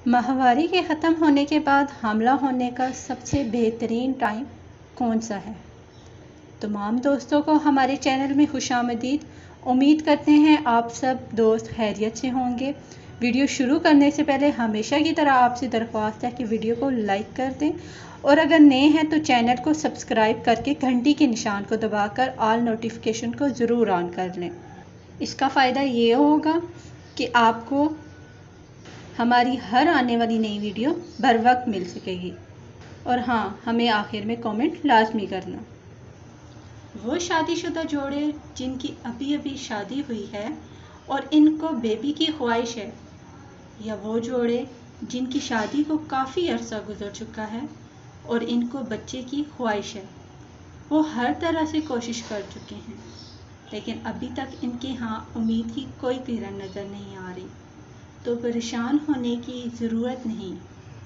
ماہواری کے ختم ہونے کے بعد حاملہ ہونے کا سب سے بہترین ٹائم کون سا ہے؟ تمام دوستوں کو ہمارے چینل میں خوش آمدید۔ امید کرتے ہیں آپ سب دوست خیریت سے ہوں گے۔ ویڈیو شروع کرنے سے پہلے ہمیشہ کی طرح آپ سے درخواست ہے کہ ویڈیو کو لائک کر دیں اور اگر نئے ہیں تو چینل کو سبسکرائب کر کے گھنٹی کے نشان کو دبا کر آل نوٹیفیکیشن کو ضرور آن کر لیں۔ اس کا فائدہ یہ ہوگا کہ آپ کو ہماری ہر آنے والی نئی ویڈیو بر وقت مل سکے گی۔ اور ہاں، ہمیں آخر میں کامنٹ لازمی کرنا۔ وہ شادی شدہ جوڑے جن کی ابھی شادی ہوئی ہے اور ان کو بیبی کی خواہش ہے، یا وہ جوڑے جن کی شادی کو کافی عرصہ گزر چکا ہے اور ان کو بچے کی خواہش ہے، وہ ہر طرح سے کوشش کر چکے ہیں لیکن ابھی تک ان کے ہاں امید کی کوئی کرن نظر نہیں آ رہی، تو پریشان ہونے کی ضرورت نہیں۔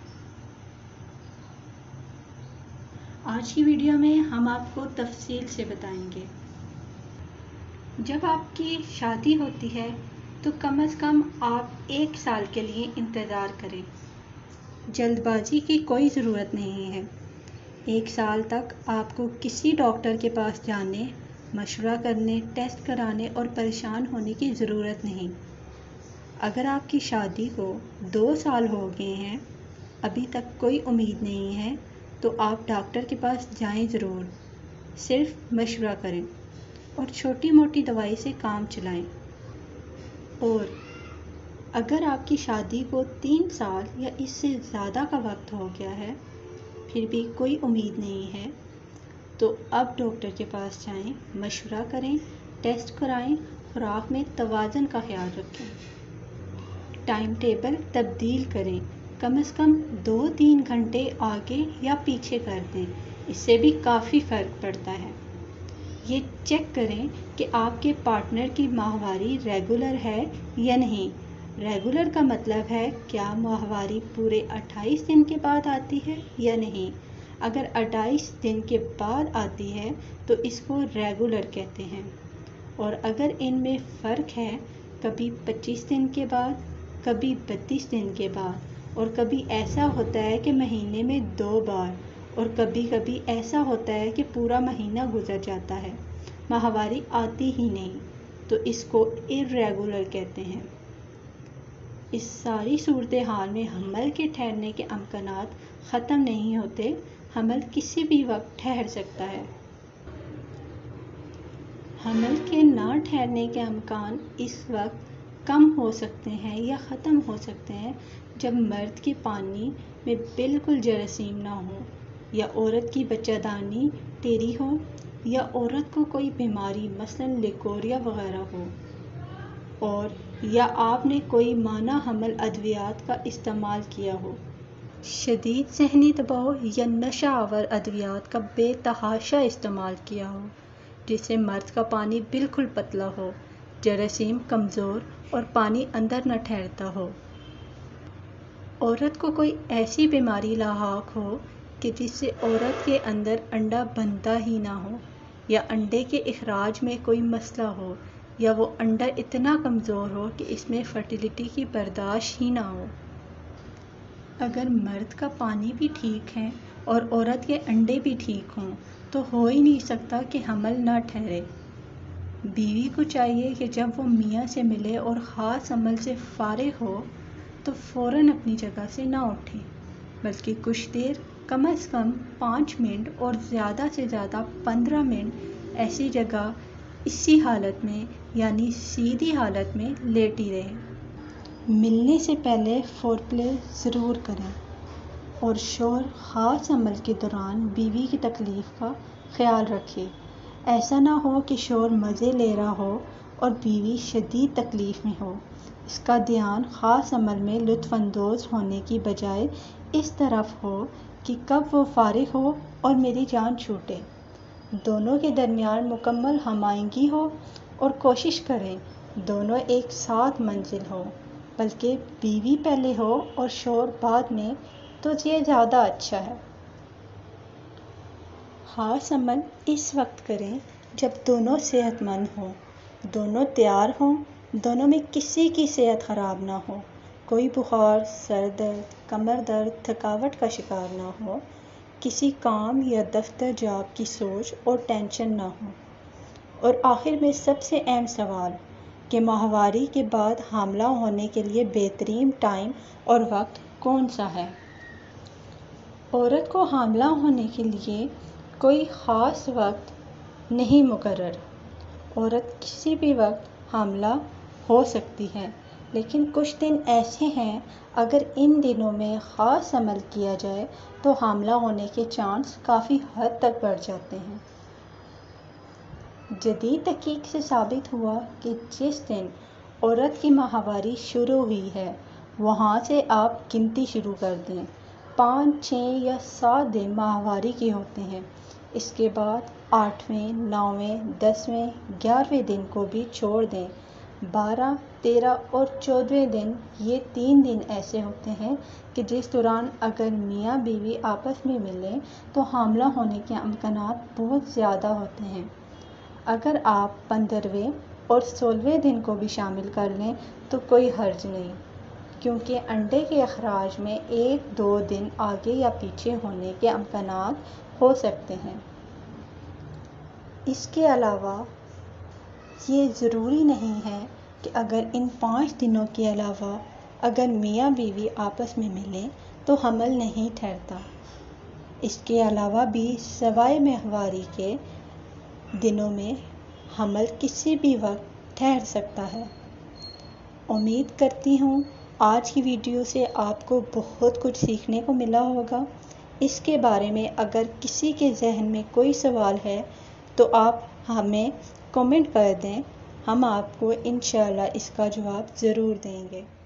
آج کی ویڈیو میں ہم آپ کو تفصیل سے بتائیں گے۔ جب آپ کی شادی ہوتی ہے تو کم از کم آپ 1 سال کے لیے انتظار کریں۔ جلد بازی کی کوئی ضرورت نہیں ہے۔ 1 سال تک آپ کو کسی ڈاکٹر کے پاس جانے، مشورہ کرنے، ٹیسٹ کرانے اور پریشان ہونے کی ضرورت نہیں۔ اگر آپ کی شادی کو 2 سال ہو گئے ہیں، ابھی تک کوئی امید نہیں ہے، تو آپ ڈاکٹر کے پاس جائیں ضرور، صرف مشورہ کریں اور چھوٹی موٹی دوائی سے کام چلائیں۔ اور اگر آپ کی شادی کو 3 سال یا اس سے زیادہ کا وقت ہو گیا ہے، پھر بھی کوئی امید نہیں ہے، تو اب ڈاکٹر کے پاس جائیں، مشورہ کریں، ٹیسٹ کرائیں، خوراک میں توازن کا خیال رکھیں۔ ٹائم ٹیبل تبدیل کریں، کم از کم 2-3 گھنٹے آگے یا پیچھے کر دیں، اس سے بھی کافی فرق پڑتا ہے۔ یہ چیک کریں کہ آپ کے پارٹنر کی ماہواری ریگولر ہے یا نہیں۔ ریگولر کا مطلب ہے کیا ماہواری پورے 28 دن کے بعد آتی ہے یا نہیں۔ اگر 28 دن کے بعد آتی ہے تو اس کو ریگولر کہتے ہیں، اور اگر ان میں فرق ہے، کبھی 25 دن کے بعد، کبھی 32 دن کے بعد، اور کبھی ایسا ہوتا ہے کہ مہینے میں 2 بار، اور کبھی کبھی ایسا ہوتا ہے کہ پورا مہینہ گزر جاتا ہے، ماہواری آتی ہی نہیں، تو اس کو irregular کہتے ہیں۔ اس ساری صورتحال میں حمل کے ٹھہرنے کے امکانات ختم نہیں ہوتے، حمل کسی بھی وقت ٹھہر سکتا ہے۔ حمل کے نہ ٹھہرنے کے امکان اس وقت کم ہو سکتے ہیں یا ختم ہو سکتے ہیں جب مرد کے پانی میں بالکل جراثیم نہ ہو، یا عورت کی بچہ دانی ٹیڑھی ہو، یا عورت کو کوئی بیماری مثلاً لیکوریا وغیرہ ہو، اور یا آپ نے کوئی مانع حمل ادویات کا استعمال کیا ہو۔ شدید ذہنی دباؤ یا نشہ آور ادویات کا بے تحاشا استعمال کیا ہو، جس سے مرد کا پانی بالکل پتلا ہو، جراثیم کمزور اور پانی اندر نہ ٹھہرتا ہو۔ عورت کو کوئی ایسی بیماری لاحق ہو کہ جس سے عورت کے اندر انڈا بنتا ہی نہ ہو، یا انڈے کے اخراج میں کوئی مسئلہ ہو، یا وہ انڈا اتنا کمزور ہو کہ اس میں فرٹیلیٹی کی برداشت ہی نہ ہو۔ اگر مرد کا پانی بھی ٹھیک ہے اور عورت کے انڈے بھی ٹھیک ہوں تو ہو ہی نہیں سکتا کہ حمل نہ ٹھہرے۔ بیوی کو چاہیے کہ جب وہ میاں سے ملے اور خاص عمل سے فارغ ہو تو فوراً اپنی جگہ سے نہ اٹھے، بلکہ کچھ دیر، کم از کم 5 منٹ اور زیادہ سے زیادہ 15 منٹ ایسی جگہ اسی حالت میں یعنی سیدھی حالت میں لیٹی رہے۔ ملنے سے پہلے فور پلے ضرور کریں، اور شوہر خاص عمل کے دوران بیوی کی تکلیف کا خیال رکھے۔ ایسا نہ ہو کہ شوہر مزے لے رہا ہو اور بیوی شدید تکلیف میں ہو۔ اس کا دھیان خاص عمل میں لطف اندوز ہونے کی بجائے اس طرف ہو کہ کب وہ فارغ ہو اور میری جان چھوٹے۔ دونوں کے درمیان مکمل ہم آہنگی ہو، اور کوشش کریں دونوں ایک ساتھ منزل ہو، بلکہ بیوی پہلے ہو اور شوہر بعد میں، تو یہ زیادہ اچھا ہے۔ خاص عمل اس وقت کریں جب دونوں صحت مند ہوں، دونوں تیار ہوں، دونوں میں کسی کی صحت خراب نہ ہو، کوئی بخار، سر درد، کمر درد، تھکاوٹ کا شکار نہ ہو، کسی کام یا دفتر جاب کی سوچ اور ٹینشن نہ ہو۔ اور آخر میں سب سے اہم سوال کہ ماہواری کے بعد حاملہ ہونے کے لیے بہترین ٹائم اور وقت کون سا ہے؟ عورت کو حاملہ ہونے کے لیے کوئی خاص وقت نہیں مقرر۔ عورت کسی بھی وقت حاملہ ہو سکتی ہے، لیکن کچھ دن ایسے ہیں اگر ان دنوں میں خاص عمل کیا جائے تو حاملہ ہونے کے چانس کافی حد تک بڑھ جاتے ہیں۔ جدید تحقیق سے ثابت ہوا کہ جس دن عورت کی ماہواری شروع ہوئی ہے وہاں سے آپ گنتی شروع کر دیں۔ 5، 6 یا 7 دن ماہواری کے ہوتے ہیں، اس کے بعد 8ویں، 9ویں، 10ویں، 11ویں دن کو بھی چھوڑ دیں۔ 12، 13 اور 14ویں دن، یہ 3 دن ایسے ہوتے ہیں کہ جس دوران اگر میاں بیوی آپس میں ملیں تو حاملہ ہونے کے امکانات بہت زیادہ ہوتے ہیں۔ اگر آپ 15ویں اور 16ویں دن کو بھی شامل کر لیں تو کوئی حرج نہیں، کیونکہ انڈے کے اخراج میں 1-2 دن آگے یا پیچھے ہونے کے امکانات ہو سکتے ہیں۔ اس کے علاوہ یہ ضروری نہیں ہے کہ اگر ان 5 دنوں کے علاوہ اگر میاں بیوی آپس میں ملیں تو حمل نہیں ٹھہرتا۔ اس کے علاوہ بھی سوائے ماہواری کے دنوں میں حمل کسی بھی وقت ٹھہر سکتا ہے۔ امید کرتی ہوں آج کی ویڈیو سے آپ کو بہت کچھ سیکھنے کو ملا ہوگا۔ اس کے بارے میں اگر کسی کے ذہن میں کوئی سوال ہے تو آپ ہمیں کمنٹ کر دیں، ہم آپ کو انشاءاللہ اس کا جواب ضرور دیں گے۔